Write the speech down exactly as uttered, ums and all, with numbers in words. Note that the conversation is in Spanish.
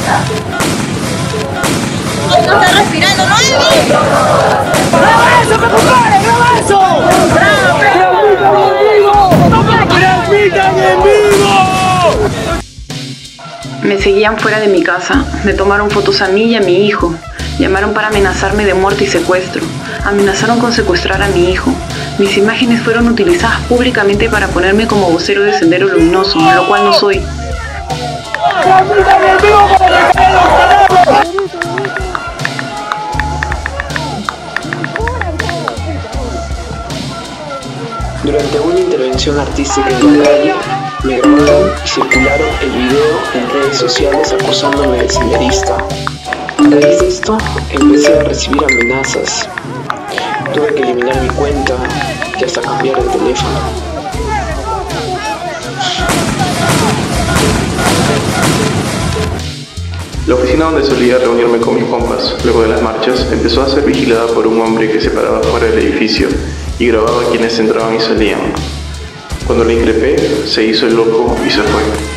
No está respirando, ¿no, Elvi? ¡Graba eso, me compadre! ¡Graba eso! ¡Transmitan en vivo! Me seguían fuera de mi casa, me tomaron fotos a mí y a mi hijo, llamaron para amenazarme de muerte y secuestro, amenazaron con secuestrar a mi hijo. Mis imágenes fueron utilizadas públicamente para ponerme como vocero de Sendero Luminoso, lo cual no soy. ¡Transmitan en vivo para que caigan los canales! Durante una intervención artística en la calle, me grabaron y circularon el video en redes sociales acusándome de senderista. A raíz de esto, empecé a recibir amenazas. Tuve que eliminar mi cuenta y hasta cambiar de teléfono. La oficina donde solía reunirme con mis compas luego de las marchas empezó a ser vigilada por un hombre que se paraba fuera del edificio y grababa a quienes entraban y salían. Cuando le increpé, se hizo el loco y se fue.